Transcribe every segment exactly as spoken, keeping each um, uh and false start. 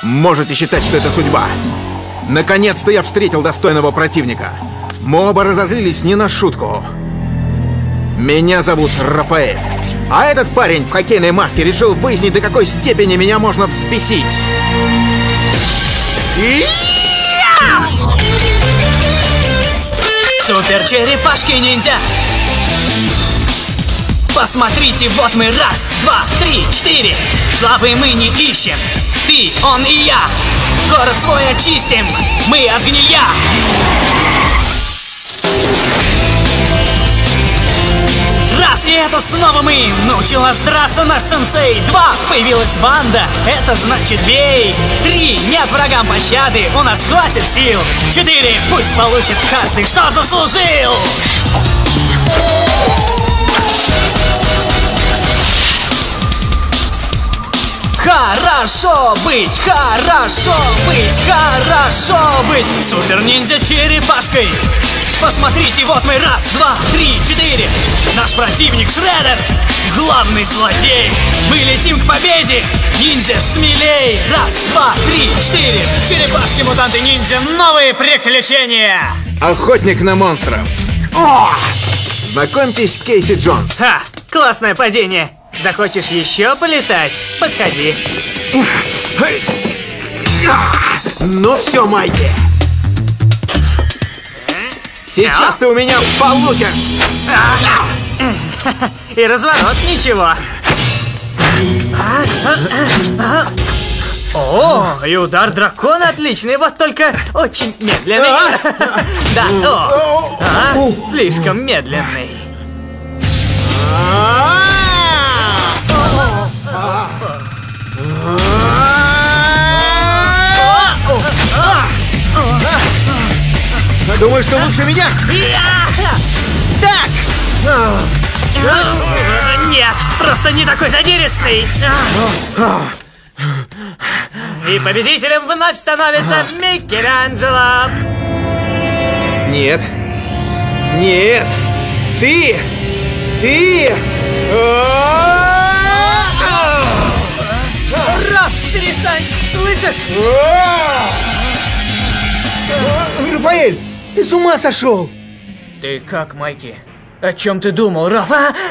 Можете считать, что это судьба. Наконец-то я встретил достойного противника. Мы оба разозлились не на шутку. Меня зовут Рафаэль. А этот парень в хоккейной маске решил выяснить, до какой степени меня можно взбесить. Супер-черепашки-ниндзя! Посмотрите, вот мы, раз, два, три, четыре. Славы мы не ищем. Ты, он и я. Город свой очистим. Мы от гнилья. Раз, и это снова мы. Научил нас драться наш сенсей. Два, появилась банда. Это значит бей. Три, нет врагам пощады. У нас хватит сил. Четыре, пусть получит каждый, что заслужил. Хорошо быть, хорошо быть, хорошо быть супер-ниндзя-черепашкой. Посмотрите, вот мы, раз, два, три, четыре. Наш противник Шреддер, главный злодей. Мы летим к победе, ниндзя смелей. Раз, два, три, четыре. Черепашки-мутанты-ниндзя, новые приключения. Охотник на монстров. О! Знакомьтесь, Кейси Джонс. Ха, классное падение. Захочешь еще полетать? Подходи. Ну все, Майки. Сейчас ты у меня получишь. И разворот ничего. О, и удар дракона отличный, вот только очень медленный. Да, о, а, слишком медленный. Думаешь, что лучше меня? Так! Нет, просто не такой задиристый. И победителем вновь становится Микеланджело. Нет. Нет. Ты! Ты! Раф, перестань! Слышишь? Рафаэль, ты с ума сошел? Ты как, Майки? О чем ты думал, Раф?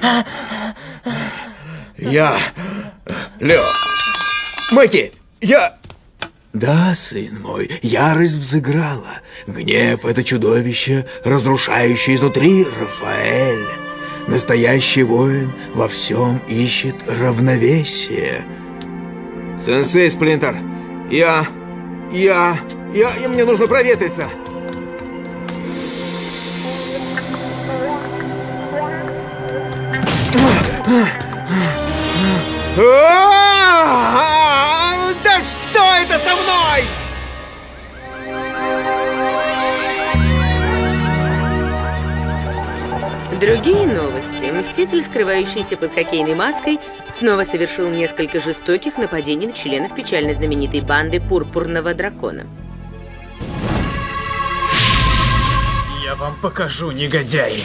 Я... Лё... Майки, я... Да, сын мой, ярость взыграла. Гнев — это чудовище, разрушающее изнутри, Рафаэль. Настоящий воин во всем ищет равновесие. Сенсей Сплинтер, я... Я... Я... я мне нужно проветриться. Да что это со мной? Другие новости. Мститель, скрывающийся под хоккейной маской, снова совершил несколько жестоких нападений на членов печально знаменитой банды Пурпурного Дракона. Я вам покажу, негодяи.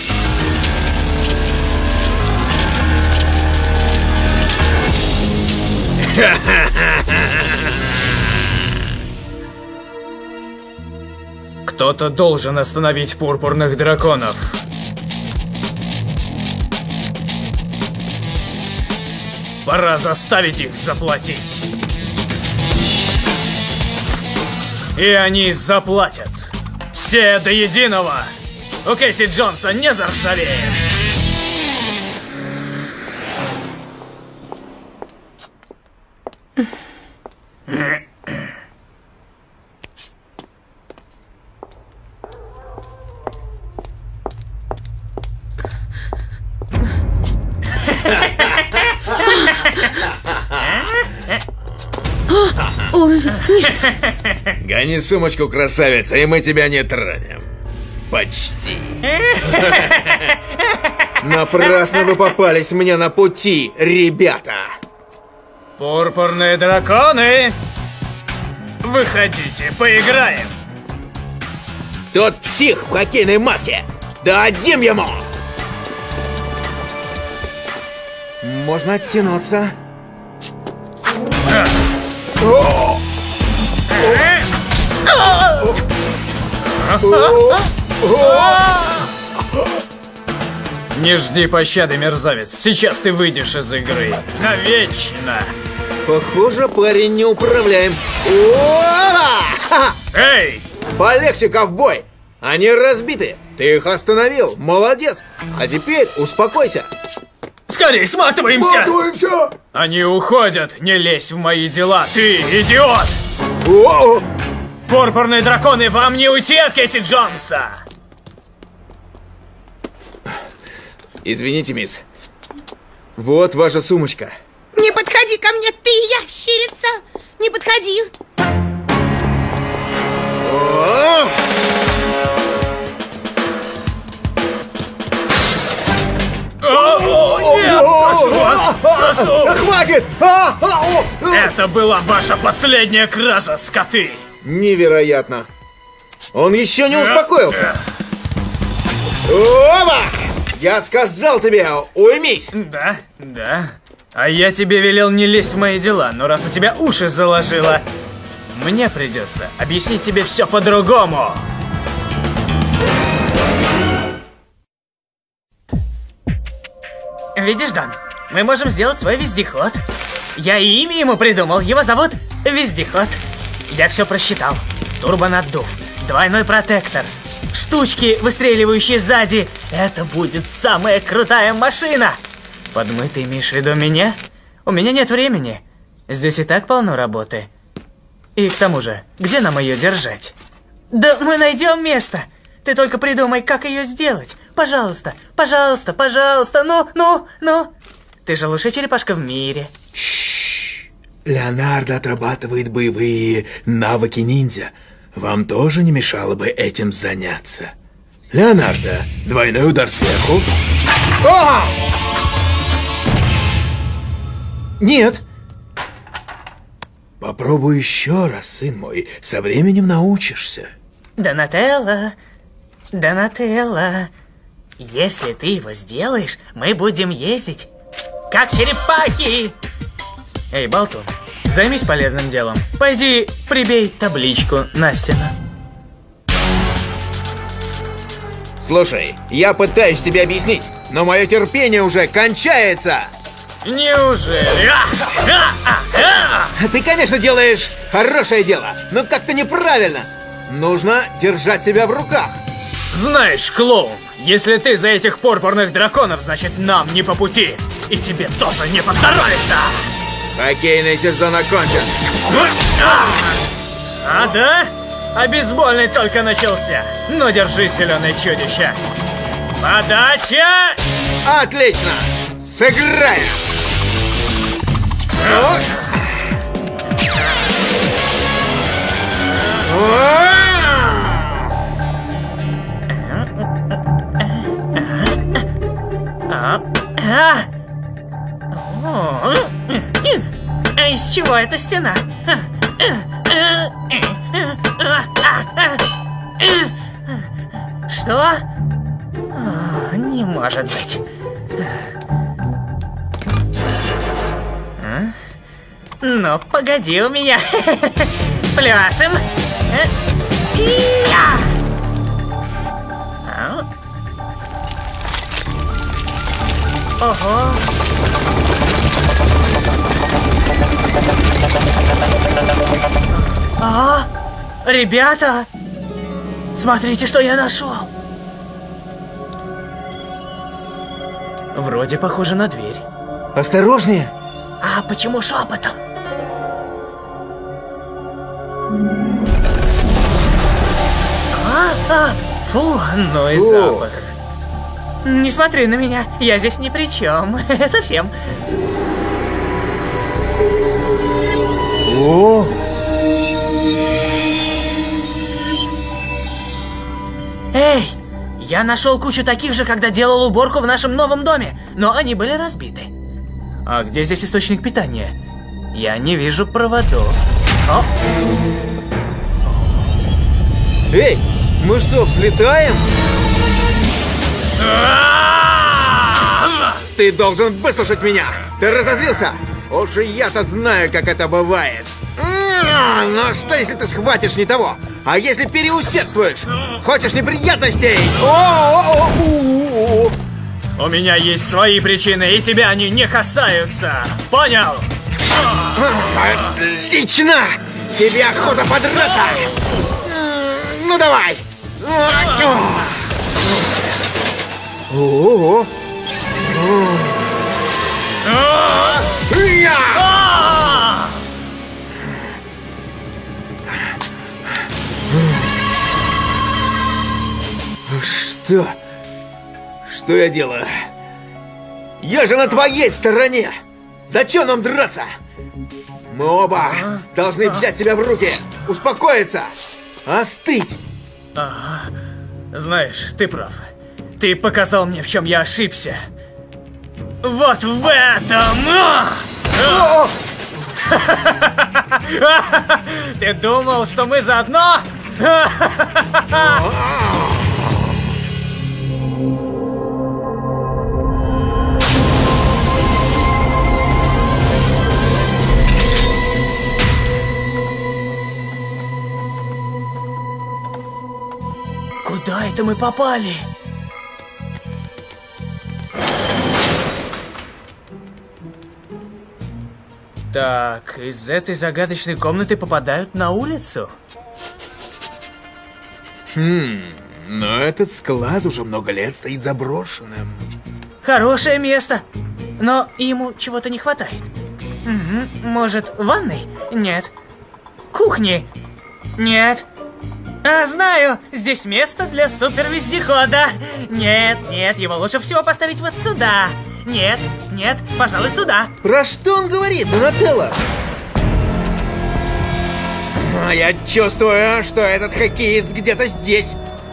Кто-то должен остановить пурпурных драконов. Пора заставить их заплатить. И они заплатят. Все до единого. У Кейси Джонса не заржавеет. Ой, нет. Гони сумочку, красавица, и мы тебя не тронем. Почти. Напрасно вы попались мне на пути, ребята. Пурпурные драконы, выходите, поиграем. Тот псих в хоккейной маске. Дадим ему. Можно оттянуться. Не жди пощады, мерзавец. Сейчас ты выйдешь из игры. Навечно. Похоже, парень неуправляем. Эй! Полегче, ковбой! Они разбиты. Ты их остановил. Молодец. А теперь успокойся. Скорей, сматываемся! Сматываемся! Они уходят. Не лезь в мои дела, ты идиот! О! Пурпурные драконы, вам не уйти от Кэсси Джонса! Извините, мисс. Вот ваша сумочка. Не подходи ко мне, ты ящерица! Не подходи! О! О, нет! Прошу вас! Прошу! Хватит! А, а, о, а. Это была ваша последняя кража, скоты! Невероятно. Он еще не успокоился. Оба! Я сказал тебе, уймись! Да, да. А я тебе велел не лезть в мои дела, но раз у тебя уши заложило, мне придется объяснить тебе все по-другому. Видишь, Дон, мы можем сделать свой вездеход. Я и имя ему придумал, его зовут Вездеход. Я все просчитал. Турбонаддув, двойной протектор, штучки, выстреливающие сзади. Это будет самая крутая машина. Подмытый, имеешь в виду меня? У меня нет времени. Здесь и так полно работы. И к тому же, где нам ее держать? Да мы найдем место. Ты только придумай, как ее сделать. Пожалуйста, пожалуйста, пожалуйста, ну, ну, ну. Ты же лучшая черепашка в мире. Шшш. Леонардо отрабатывает боевые навыки ниндзя. Вам тоже не мешало бы этим заняться. Леонардо, двойной удар сверху. О! Нет. Попробуй еще раз, сын мой. Со временем научишься. Донателло, Донателло, если ты его сделаешь, мы будем ездить как черепахи. Эй, болтун, займись полезным делом. Пойди прибей табличку на стену. Слушай, я пытаюсь тебе объяснить, но мое терпение уже кончается. Неужели? А, а, а, а. Ты, конечно, делаешь хорошее дело, но как-то неправильно. Нужно держать себя в руках. Знаешь, клоун, если ты за этих пурпурных драконов, значит нам не по пути. И тебе тоже не поздоровится. Хоккейный сезон окончен. А да? А бейсбольный только начался. Ну держи, зеленое чудище. Подача! Отлично! Сыграем! А из чего эта стена? Что? О, не может быть. А? Ну, погоди у меня. Спляшем. И-я! А? Ого. А, ребята, смотрите, что я нашел. Вроде похоже на дверь. Осторожнее. А почему шепотом? А, а, фу, ну и запах. Не смотри на меня, я здесь ни при чем. Совсем. О! Эй, я нашел кучу таких же, когда делал уборку в нашем новом доме, но они были разбиты. А где здесь источник питания? Я не вижу проводов. О! Эй, мы что, взлетаем? Ты должен выслушать меня! Ты разозлился? Уж и я-то знаю, как это бывает. Ну что, если ты схватишь не того? А если переусердствуешь? Хочешь неприятностей? О-о-о-о-о-о. У меня есть свои причины, и тебя они не касаются. Понял? Отлично! Тебе охота подраться! Ну давай! О-о-о! Я! Что? Что я делаю? Я же на твоей стороне! Зачем нам драться? Мы оба должны взять себя в руки, успокоиться, остыть. Ага. Знаешь, ты прав. Ты показал мне, в чем я ошибся. Вот в этом! О! Ты думал, что мы заодно? Куда это мы попали? Так, из этой загадочной комнаты попадают на улицу? Хм, но этот склад уже много лет стоит заброшенным. Хорошее место, но ему чего-то не хватает. Угу. Может, ванной? Нет. Кухни? Нет. А, знаю, здесь место для супервездехода. Нет, нет, его лучше всего поставить вот сюда. Нет, нет, пожалуй, сюда. Про что он говорит, Донателло? Я чувствую, что этот хоккеист где-то здесь.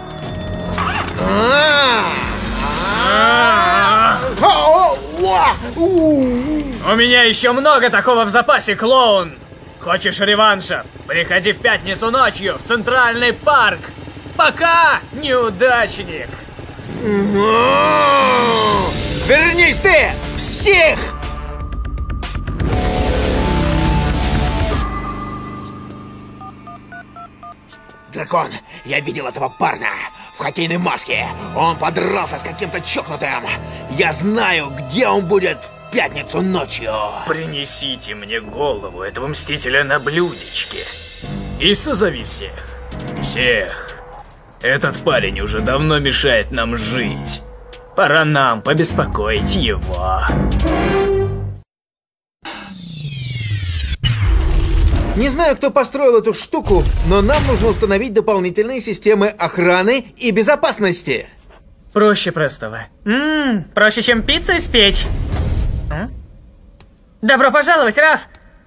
У меня еще много такого в запасе, клоун. Хочешь реванша? Приходи в пятницу ночью в Центральный парк. Пока, неудачник. Вернись ты, псих! Дракон, я видел этого парня в хоккейной маске. Он подрался с каким-то чокнутым. Я знаю, где он будет в пятницу ночью. Принесите мне голову этого мстителя на блюдечке. И созови всех. Всех. Этот парень уже давно мешает нам жить. Пора нам побеспокоить его. Не знаю, кто построил эту штуку, но нам нужно установить дополнительные системы охраны и безопасности. Проще простого. Ммм, проще, чем пиццу испечь. М? Добро пожаловать, Раф!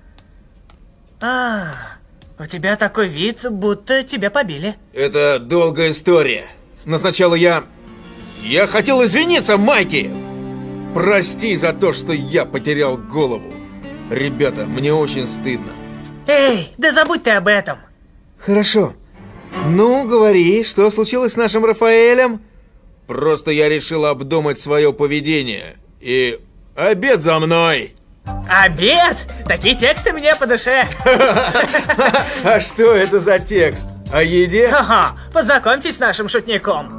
А, у тебя такой вид, будто тебя побили. Это долгая история. Но сначала я... Я хотел извиниться, Майки! Прости за то, что я потерял голову. Ребята, мне очень стыдно. Эй, да забудь ты об этом. Хорошо. Ну, говори, что случилось с нашим Рафаэлем? Просто я решил обдумать свое поведение. И обед за мной. Обед? Такие тексты мне по душе. А что это за текст? О еде? Ха-ха, познакомьтесь с нашим шутником.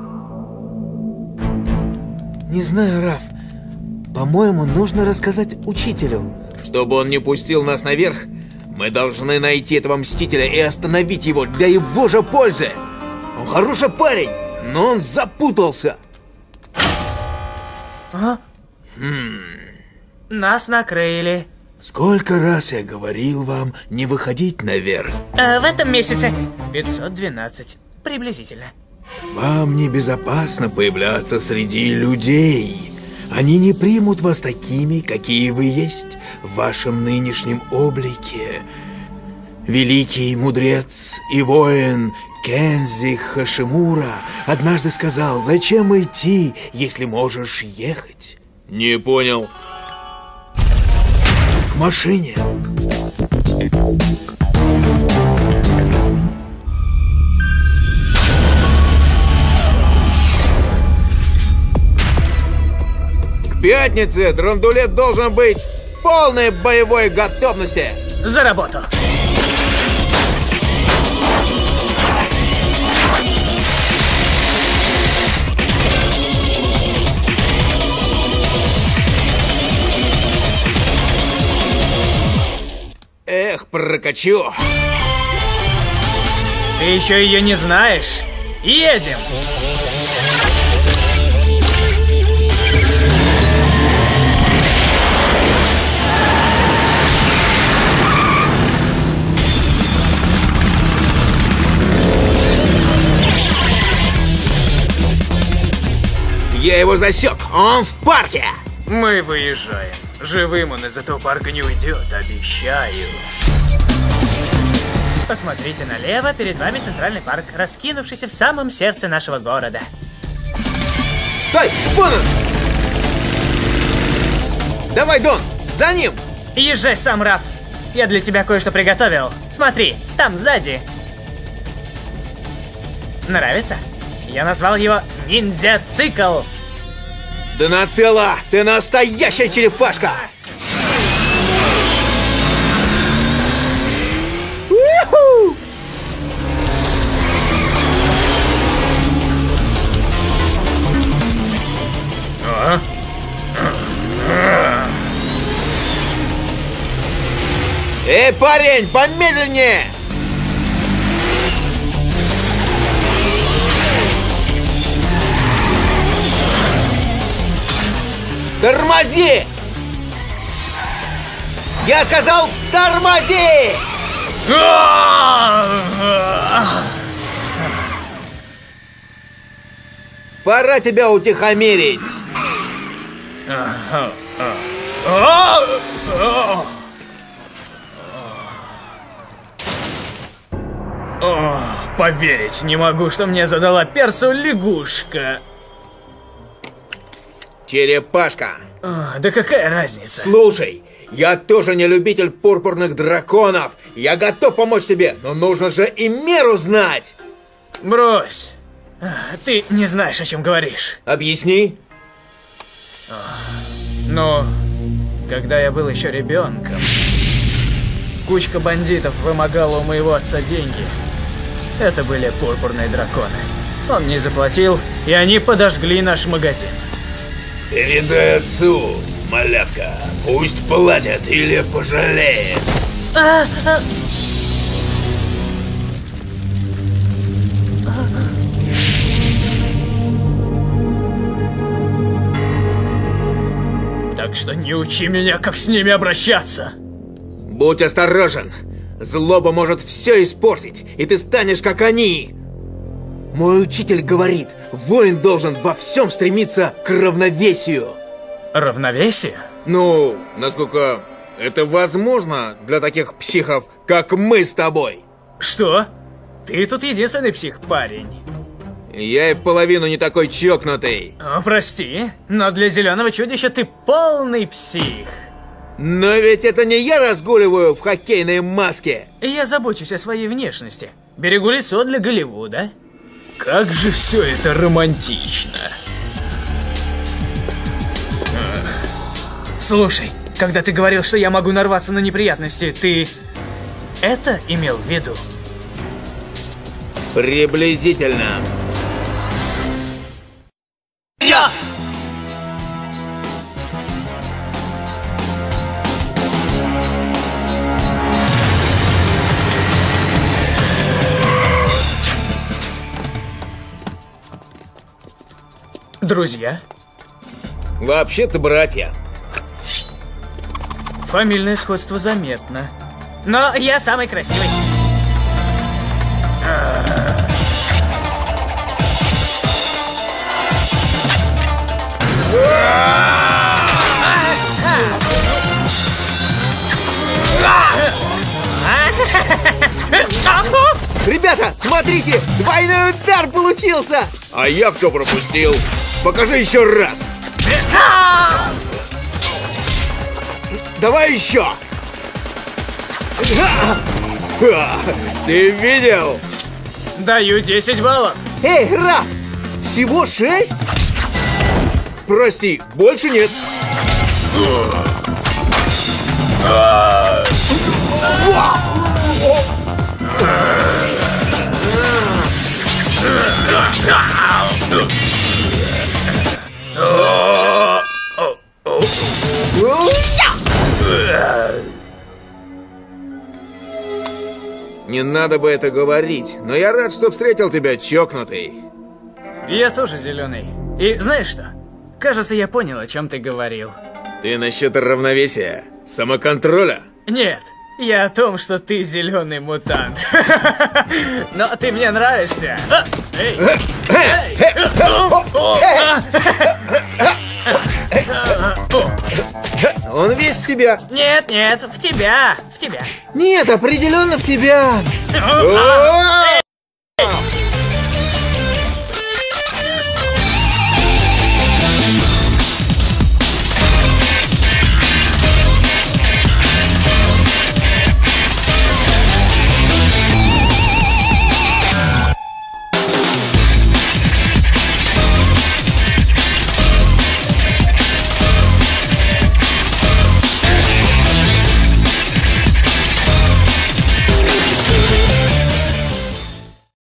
Не знаю, Раф. По-моему, нужно рассказать учителю. Чтобы он не пустил нас наверх, мы должны найти этого мстителя и остановить его для его же пользы. Он хороший парень, но он запутался. А? Хм. Нас накрыли. Сколько раз я говорил вам не выходить наверх? А в этом месяце пятьсот двенадцать, приблизительно. Вам небезопасно появляться среди людей. Они не примут вас такими, какие вы есть в вашем нынешнем облике. Великий мудрец и воин Кензи Хашимура однажды сказал: зачем идти, если можешь ехать? Не понял. К машине. К пятнице драндулет должен быть в полной боевой готовности. За работу. Эх, прокачу. Ты еще ее не знаешь? Едем! Я его засек, он в парке. Мы выезжаем. Живым он из этого парка не уйдет, обещаю. Посмотрите налево, перед вами центральный парк, раскинувшийся в самом сердце нашего города. Стой, вон он! Давай, Дон, за ним! Езжай сам, Раф. Я для тебя кое-что приготовил. Смотри, там сзади. Нравится? Я назвал его ниндзя-цикл. Донателло, ты настоящая черепашка! У-ху! А? Эй, парень, помедленнее! Тормози! Я сказал, тормози! Пора тебя утихомирить. О, поверить не могу, что мне задала перцу лягушка. Черепашка. О, да какая разница? Слушай, я тоже не любитель пурпурных драконов. Я готов помочь тебе, но нужно же и меру знать. Брось. Ты не знаешь, о чем говоришь. Объясни. Но когда я был еще ребенком, кучка бандитов вымогала у моего отца деньги. Это были пурпурные драконы. Он не заплатил, и они подожгли наш магазин. Передай отцу, малявка, пусть платят или пожалеет. А, а... Так что не учи меня, как с ними обращаться. Будь осторожен. Злоба может все испортить, и ты станешь как они. Мой учитель говорит, воин должен во всем стремиться к равновесию. Равновесие? Ну, насколько это возможно для таких психов, как мы с тобой. Что? Ты тут единственный псих, парень. Я и в половину не такой чокнутый. О, прости, но для зеленого чудища ты полный псих. Но ведь это не я разгуливаю в хоккейной маске. Я забочусь о своей внешности. Берегу лицо для Голливуда. Как же все это романтично. Слушай, когда ты говорил, что я могу нарваться на неприятности, ты это имел в виду? Приблизительно. Вперед! Друзья? Вообще-то братья. Фамильное сходство заметно. Но я самый красивый. Ребята, смотрите, двойной удар получился! А я все пропустил. Покажи еще раз. Давай еще. Ты видел? Даю десять баллов. Эй, Раф, всего шесть? Прости, больше нет. Не надо бы это говорить, но я рад, что встретил тебя, чокнутый. Я тоже зеленый. И знаешь что? Кажется, я понял, о чем ты говорил. Ты насчет равновесия, самоконтроля? Нет, я о том, что ты зеленый мутант. Но ты мне нравишься. Эй! Он весь в тебя. Нет, нет, в тебя, в тебя. Нет, определенно в тебя.